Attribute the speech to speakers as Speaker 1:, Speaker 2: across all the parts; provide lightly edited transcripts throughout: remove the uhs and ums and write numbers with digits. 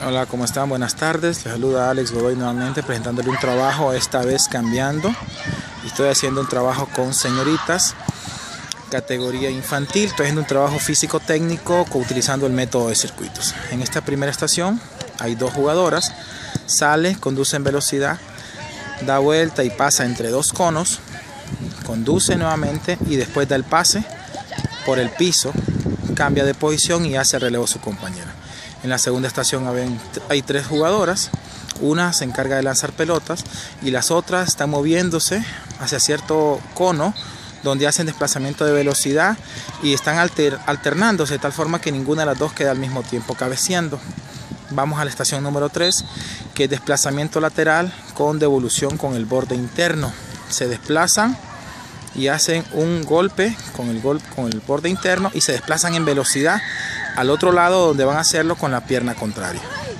Speaker 1: Hola, ¿cómo están? Buenas tardes. Les saluda Alex Godoy nuevamente presentándole un trabajo, esta vez cambiando. Estoy haciendo un trabajo con señoritas, categoría infantil. Estoy haciendo un trabajo físico-técnico utilizando el método de circuitos. En esta primera estación hay dos jugadoras. Sale, conduce en velocidad, da vuelta y pasa entre dos conos. Conduce nuevamente y después da el pase por el piso, cambia de posición y hace el relevo a su compañera. En la segunda estación hay tres jugadoras. Una se encarga de lanzar pelotas y las otras están moviéndose hacia cierto cono donde hacen desplazamiento de velocidad y están alternándose de tal forma que ninguna de las dos queda al mismo tiempo cabeceando. Vamos a la estación número 3, que es desplazamiento lateral con devolución con el borde interno. Se desplazan y hacen un golpe con el borde interno y se desplazan en velocidad al otro lado, donde van a hacerlo con la pierna contraria.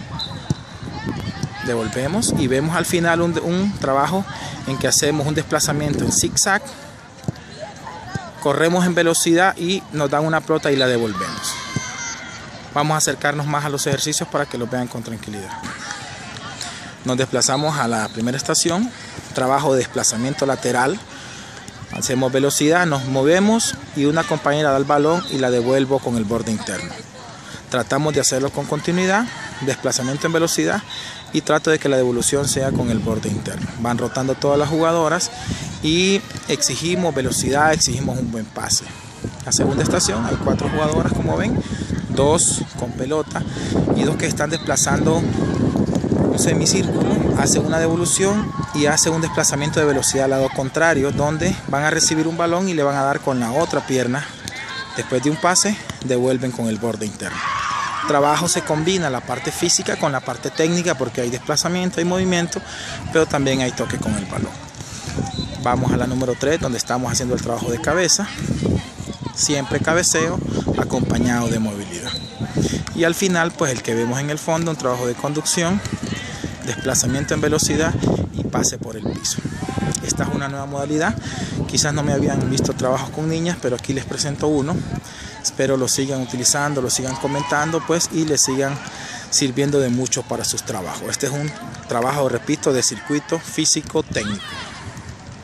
Speaker 1: Devolvemos y vemos al final un trabajo en que hacemos un desplazamiento en zigzag, corremos en velocidad y nos dan una pelota y la devolvemos. Vamos a acercarnos más a los ejercicios para que los vean con tranquilidad. Nos desplazamos a la primera estación, trabajo de desplazamiento lateral. Hacemos velocidad, nos movemos y una compañera da el balón y la devuelvo con el borde interno. Tratamos de hacerlo con continuidad, desplazamiento en velocidad y trato de que la devolución sea con el borde interno. Van rotando todas las jugadoras y exigimos velocidad, exigimos un buen pase. La segunda estación hay 4 jugadoras, como ven, 2 con pelota y 2 que están desplazando un semicírculo. Hace una devolución y hace un desplazamiento de velocidad al lado contrario, donde van a recibir un balón y le van a dar con la otra pierna. Después de un pase, devuelven con el borde interno. Trabajo se combina la parte física con la parte técnica, porque hay desplazamiento, hay movimiento, pero también hay toque con el balón. Vamos a la número 3, donde estamos haciendo el trabajo de cabeza. Siempre cabeceo acompañado de movilidad. Y al final, pues el que vemos en el fondo, un trabajo de conducción, desplazamiento en velocidad y pase por el piso. Esta es una nueva modalidad. Quizás no me habían visto trabajos con niñas, pero aquí les presento uno. Espero lo sigan utilizando, lo sigan comentando, pues, y les sigan sirviendo de mucho para sus trabajos. Este es un trabajo, repito, de circuito físico técnico.